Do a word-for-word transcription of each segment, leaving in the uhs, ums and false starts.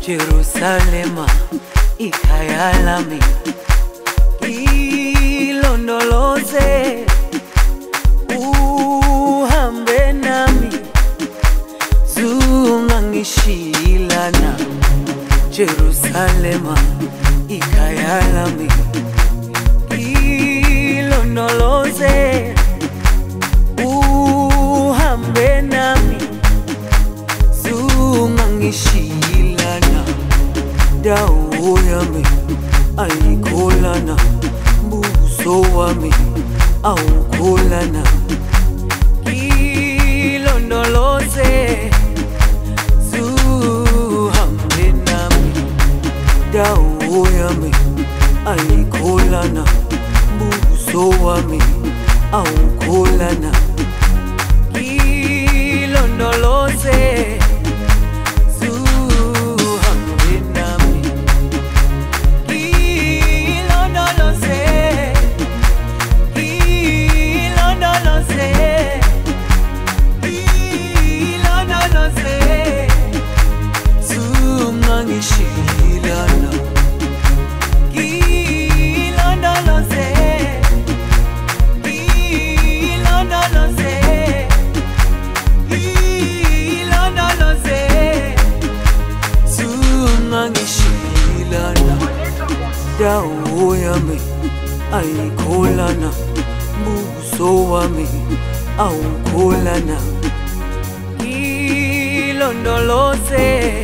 Jerusalema ikhaya lami, ilondoloze uhambe nami, zungangishilana. Jerusalema ikhaya lami, ilondoloze uhambe nami, zungangishilana. Dawo yami ayikholana, buso wami awukholana. Ilondoloze zuhambe nami, dawo yami ayikholana, buso wami awukholana. Ilondoloze dawo yami ayikholana, buso wami awukholana. Ilondoloze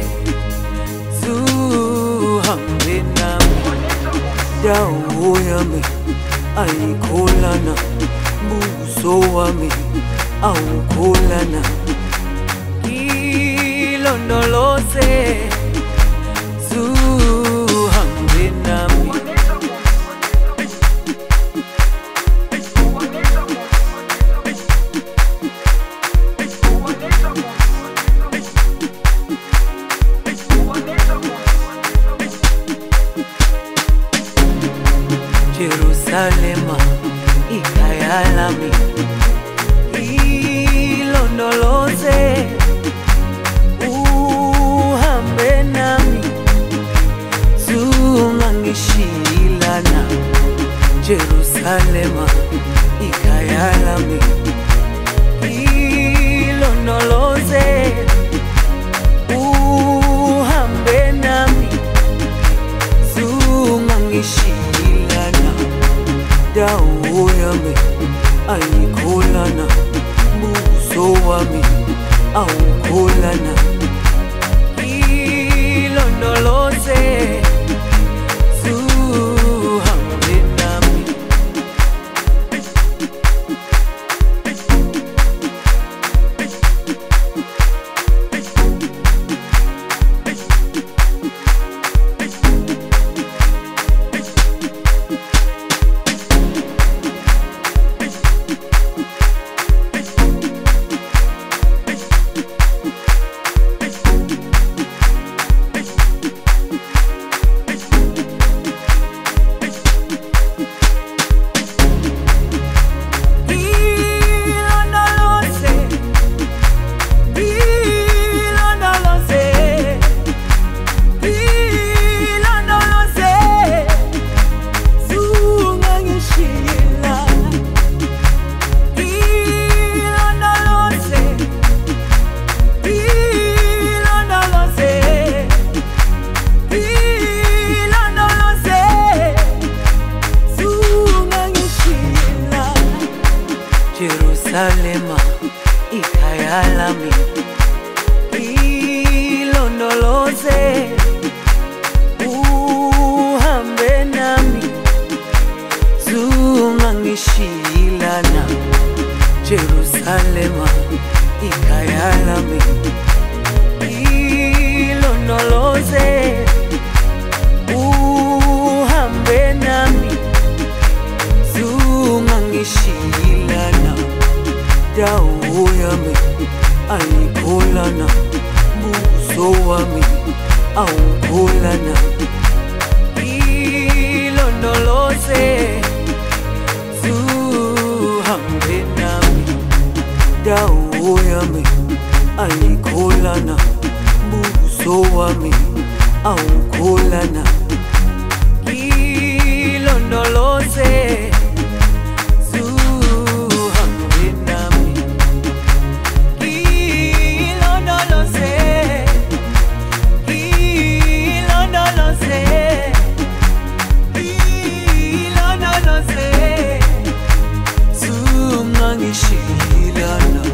zuhambe nami, dawo yami ayikholana, buso wami awukholana. Ilondoloze zuhambe nami. Jerusalema ikhaya lami, ilondoloze uhambe nami, zungangishilana. Jerusalema ikhaya lami, ilondoloze uhambe nami, zungangishilana. Dawo yami ayikholana, buso wami awukholana. Ilondoloze zuhambe nami. Jerusalema ikhaya lami, ilondoloze uhambe nami, zungangishilana. Jerusalema ikhaya lami, ilondoloze uhambe nami, zungangishilana. Dawo yami ayikholana, buso wami awukholana. Ilondoloze zuhambe nami, dawo yami ayikholana, buso wami awukholana ilondoloze zuhambe nami ilondoloze ilondoloze ilondoloze zungangishilana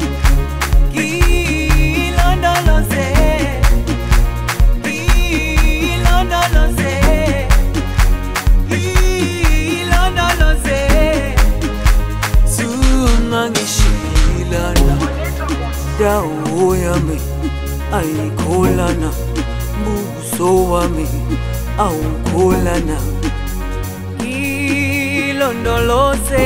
ilondoloze ilondoloze ilondoloze zungangishilana dawo yami ayikholana buso wami awukholana ilondoloze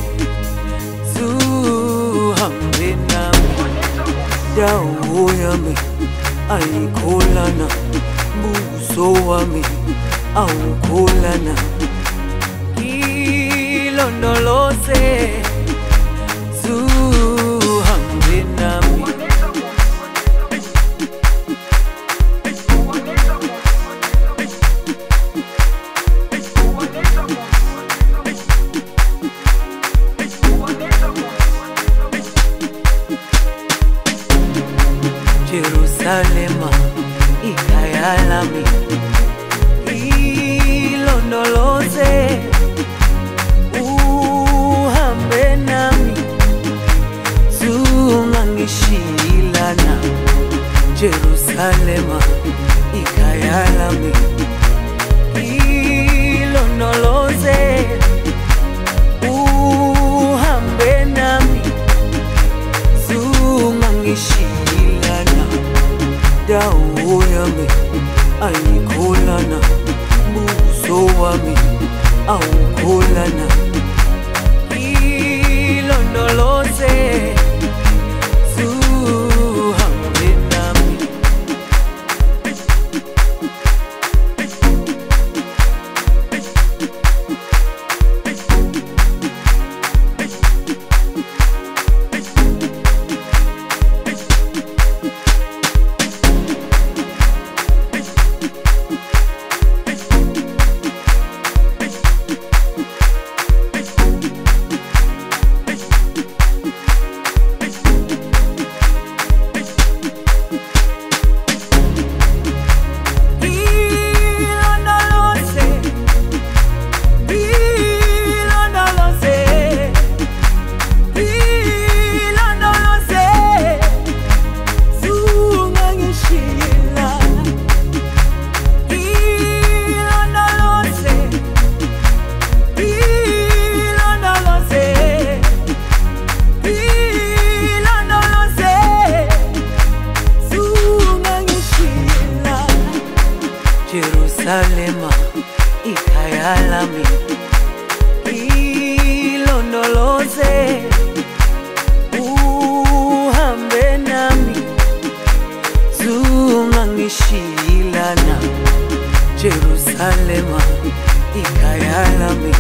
zuhambe nami dawo yami ayikholana buso wami awukholana ilondoloze zuhambe nami Jerusalema ikhaya lami ilondoloze uhambe nami zungangishilana Jerusalema ikhaya lami ilondoloze uhambe nami zungangishilana dawo yami ayikholana buso wami awukholana ilondoloze zuhambe nami Jerusalema ikhaya lami ilondoloze uhambe nami zungangishilana Jerusalema ikhaya lami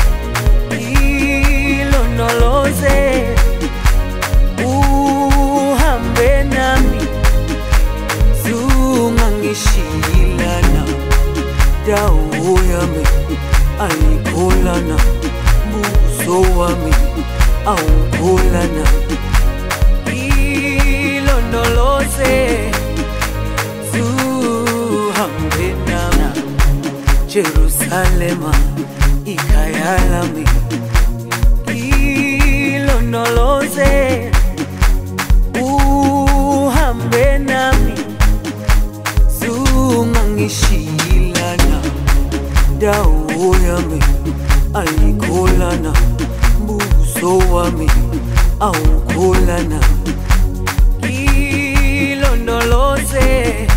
ilondoloze uhambe nami zungangishilana dawo yami ayikholana buso wami awukholana ilondoloze zuhambe nami Jerusalema ikhaya lami ilondoloze uhambe nami zungangishilana dawo yami ayikholana buso wami awukholana ilondoloze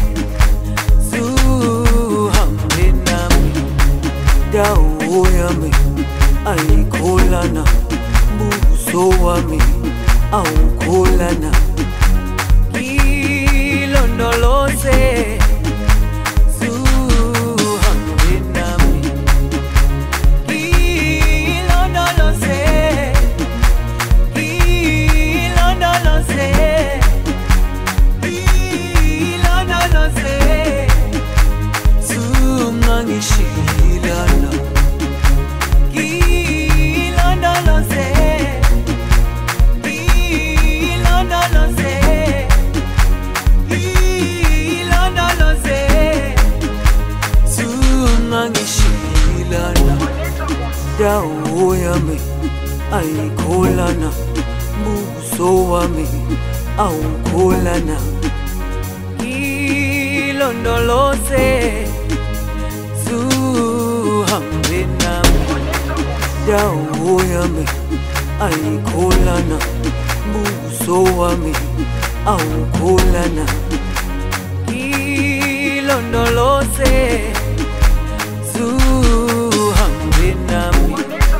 zuhambe nami dawo yami ayikholana buso wami awukholana ilondoloze zuhambe nami ilondoloze ilondoloze ilondoloze ayikholana buso wami awukholana ilondoloze zuhambe nami dawo yami ayikholana buso wami awukholana ilondoloze zuhambe nami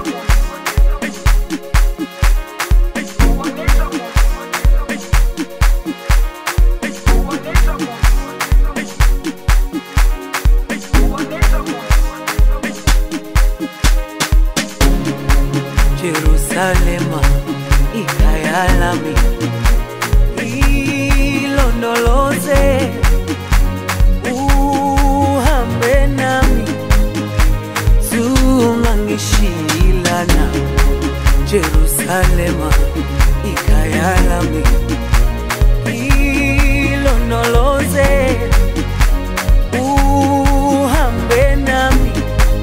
Jerusalema ikhaya lami ilondoloze uhambe nami zungangishilana Jerusalema ikhaya lami ilondoloze uhambe nami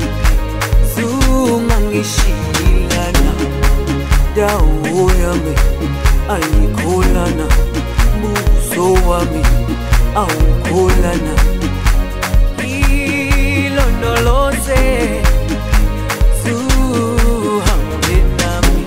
zungangishilana dawo yami ayikholana buso wami awukholana ilondoloze zuhambe nami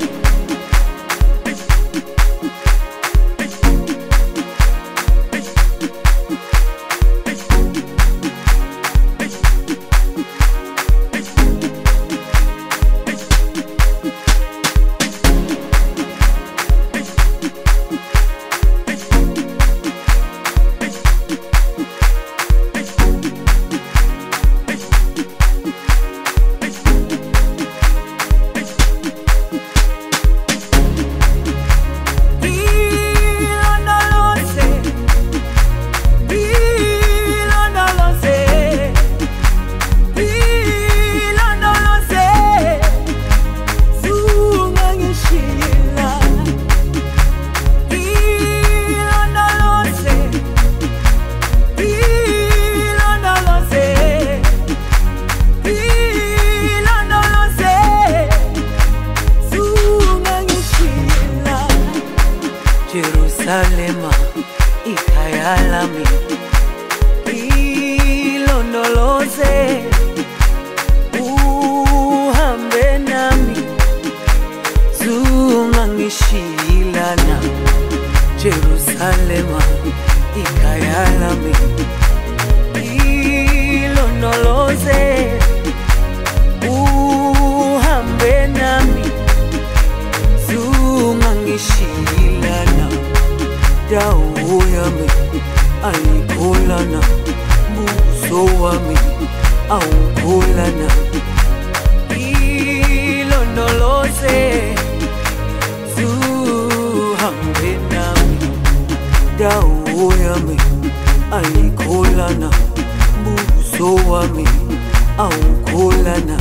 Jerusalema ikhaya lami ilondoloze uhambe nami zungangishilana Jerusalema ikhaya lami ilondoloze uhambe nami zungangishilana dawo yami ayikholana buso wami awukholana ilondoloze zuhambe nami dawo yami ayikholana buso wami awukholana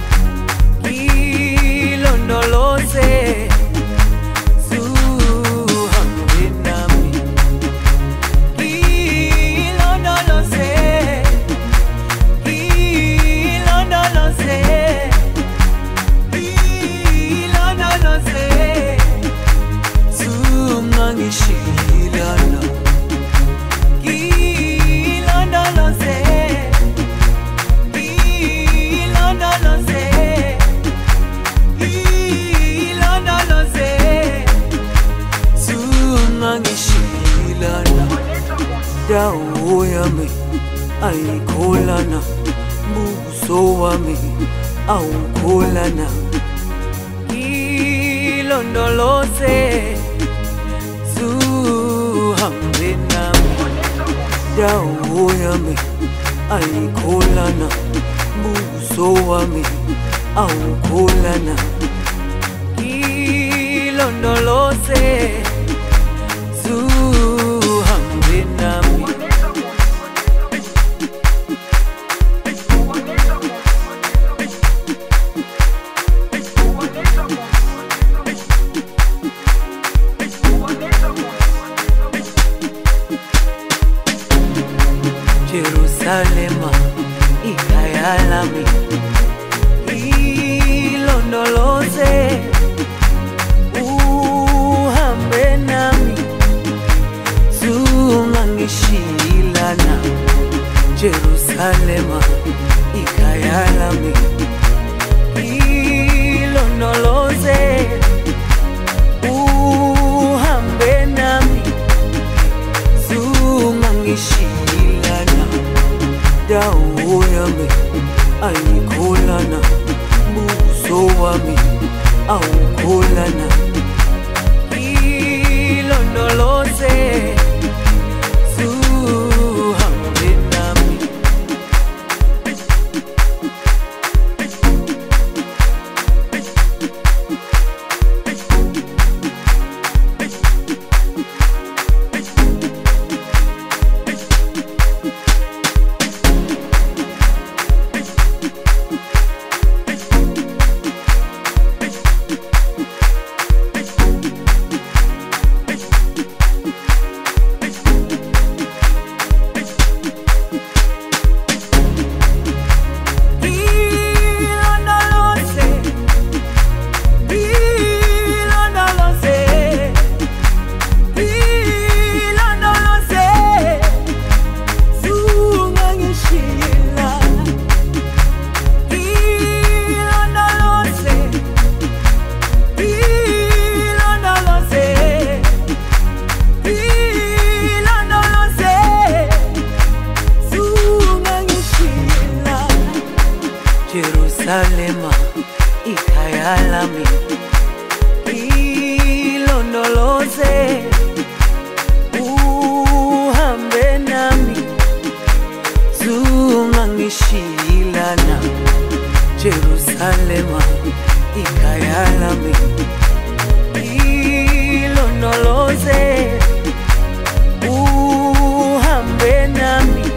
ilondoloze Shilana ilondoloze ilondoloze ilondoloze zungangishilana dawo yami ayikholana buso wami awukholana ilondoloze zuhambe nami dawo yami ayikholana buso wami awukholana ilondoloze zuhambe nami Jerusalema ikhaya lami ilondoloze Jerusalema ikhaya lami, ilondoloze uhambe nami, zungangishilana, dawo yami ayikholana, buso wami awukholana, ilondoloze Jerusalema ikhaya lami, ilondoloze uhambe nami, zungangishilana. Jerusalema ikhaya lami, ilondoloze uhambe nami,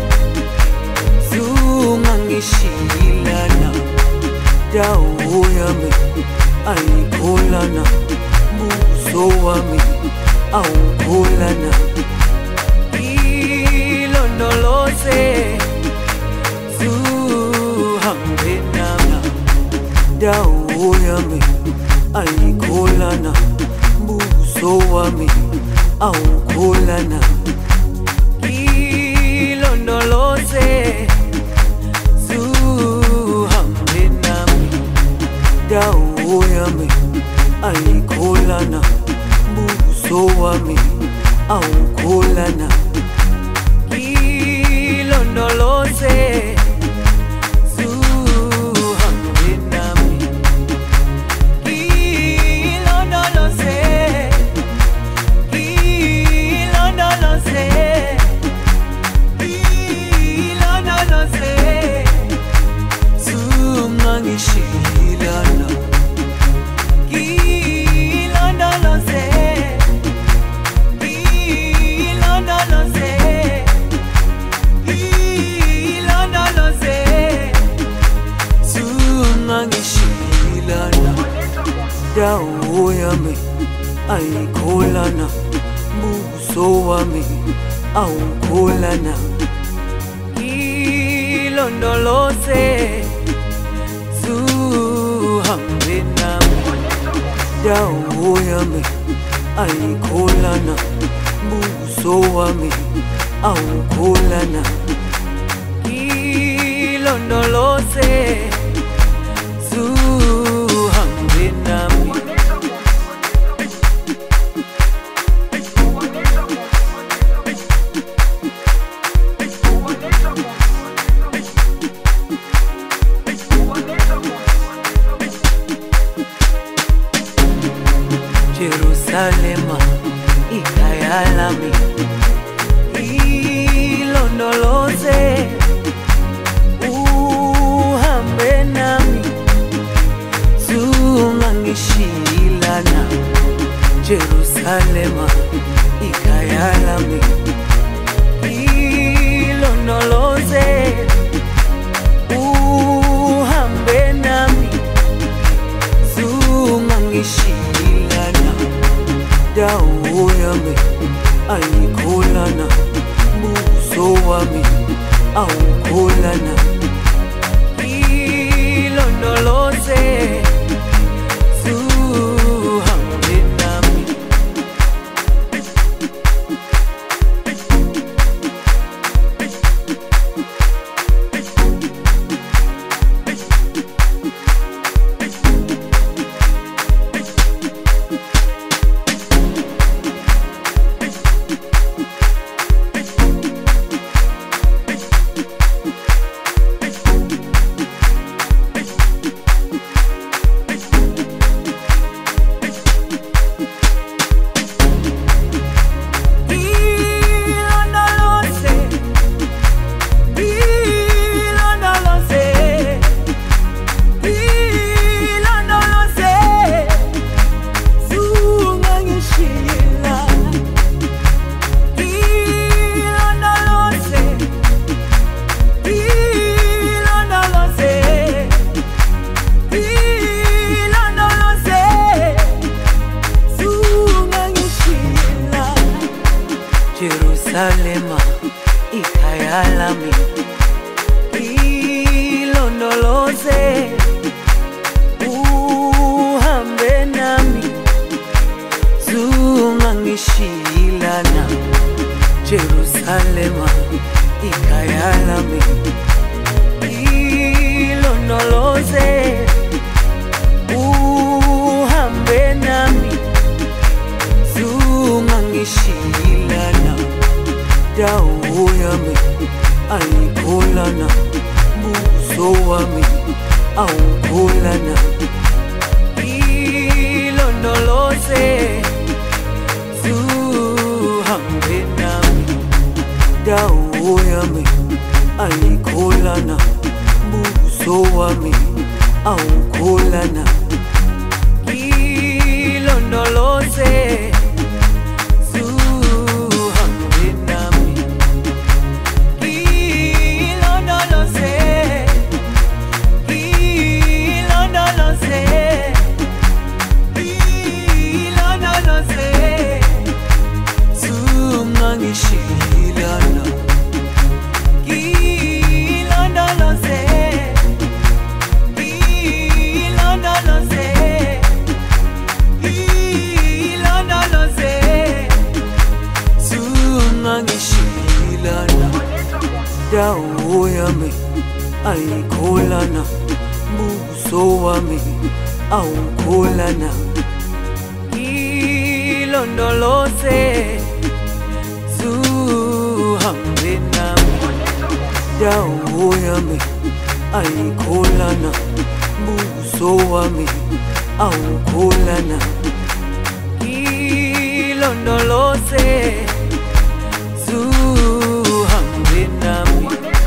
zungangishilana, dawo yami ayikholana, buso wami awukholana, ilondoloze zuhambe nami, dawo yami ayikholana, buso wami awukholana, ilondoloze dawo yami ayikholana, buso wami awukholana, ilondoloze zuhambe nami, ilondoloze, ilondoloze, ilondoloze zungangishilana, ilondoloze, ilondoloze, ilondoloze zungangishilana, dawo yami ayikholana, buso wami awukholana, ilondoloze zuhambe nami, dawo yami ayikholana, buso wami awukholana, ilondoloze zuhambe nami. Jerusalema ikhaya lami, ilondoloze uhambe nami, zungangishilana. Jerusalema ikhaya lami, ilondoloze uhambe nami, zungangishilana, dawo yami ayikholana, buso wami awukholana, ilondoloze zuhambe nami. Jerusalema ikhaya lami, ilondoloze uhambe nami, zungangishilana. Jerusalema ikhaya lami, ilondoloze uhambe nami, zungangishilana. Dawo yami ayikholana, buso wami awukholana. Ilondoloze zuhambe nami, dawo yami ayikholana, buso wami awukholana. Ilondoloze Shilana, ilondoloze, ilondoloze, ilondoloze, zungangishilana. Dawo yami ayikholana, buso wami awukholana. Ilondoloze zuhambe nami, dawo yami ayikholana, buso wami awukholana. Ilondoloze zuhambe nami.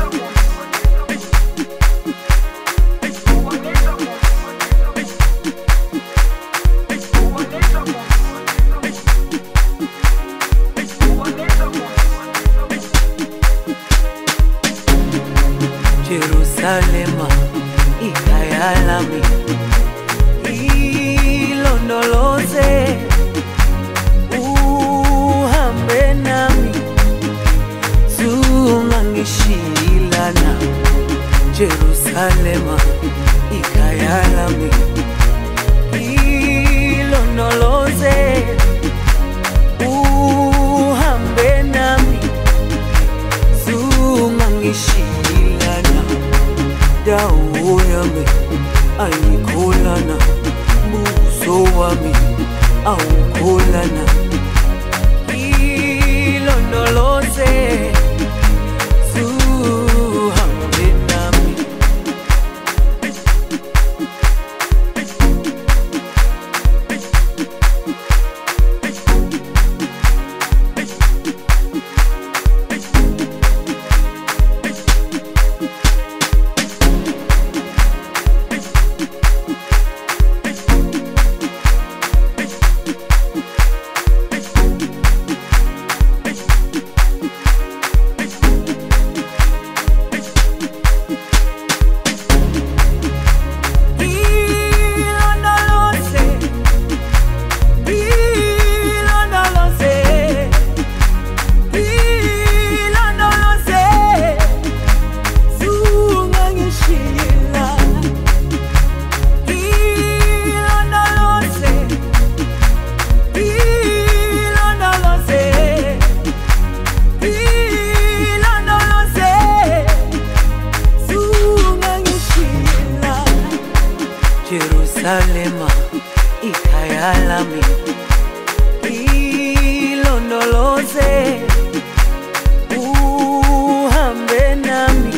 Jerusalema ikhaya lami, ilondoloze uhambe nami, zungangishilana. Jerusalema ikhaya lami, ilondoloze uhambe nami, zungangishilana. Dawo yami ayikholana, buso wami awukholana. Ilondoloze zuhambe nami. Jerusalema ikhaya lami, ilondoloze uhambe nami,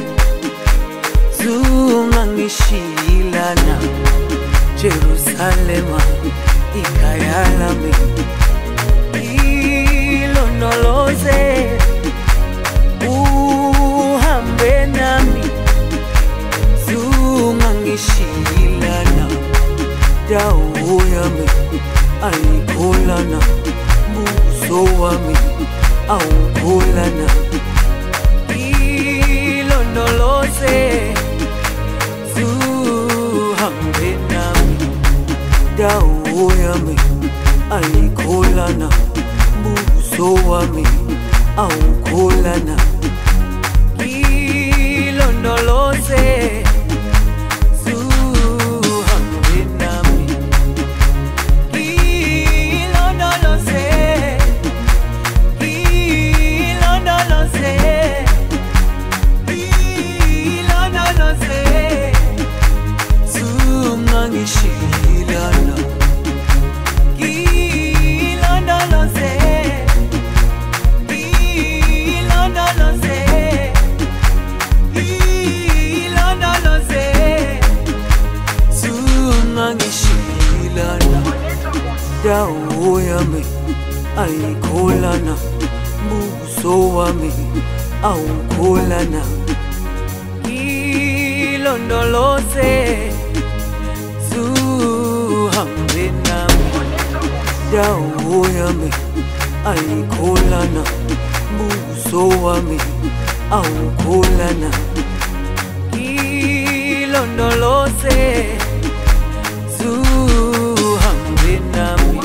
zungangishilana. Jerusalema ikhaya lami, ilondoloze uhambe nami, zungangishilana. Dawo yami ayikholana, buso wami awukholana. Ilondoloze zuhambe nami, dawo yami ayikholana, buso wami awukholana ilondoloze zuhambe nami ilondoloze ilondoloze ilondoloze zungangishilana ilondoloze ilondoloze ilondoloze zungangishilana dawo yami ayikholana buso wami awukholana ilondoloze zuhambe nami dawo yami ayikholana buso wami awukholana ilondoloze zuhambe nami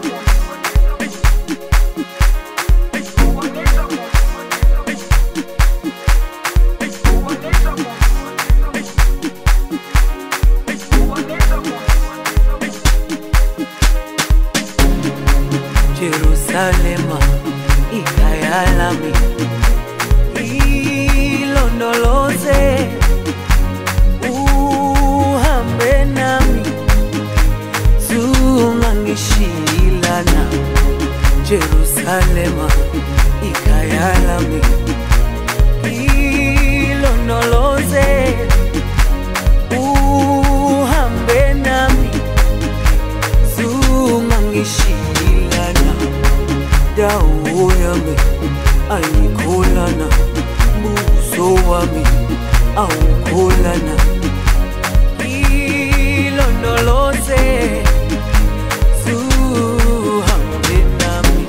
Jerusalema ikhaya lami ilondoloze uhambe nami zungangishilana Jerusalema ikhaya lami ilondoloze uhambe nami zungangishilana dawo yami ayikholana buso wami awukholana ilondoloze zuhambe nami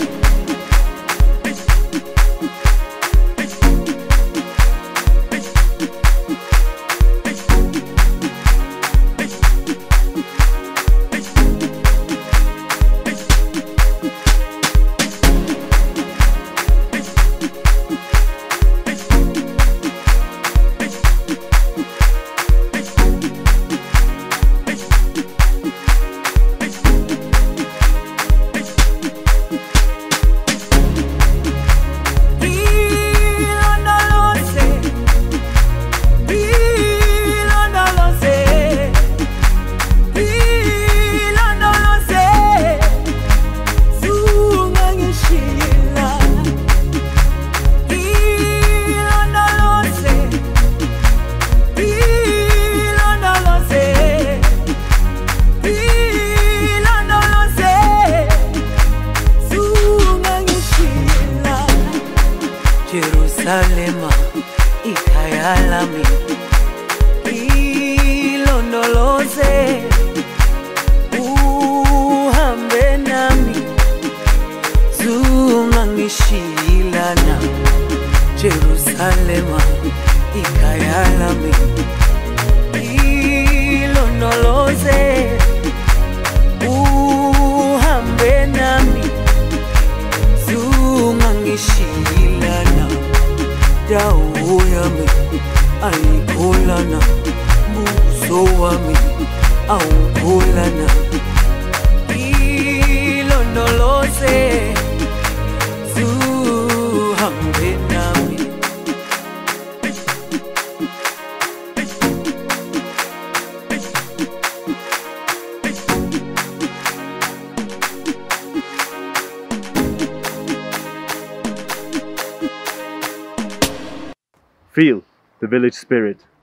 Jerusalema ikhaya lami ilondoloze uhambe nami zungangishilana Jerusalema ikhaya lami ilondoloze uhambe nami zungangishilana dawo yami ayikholana buso wami awukholana ilondoloze zuhambe nami Feel the village spirit.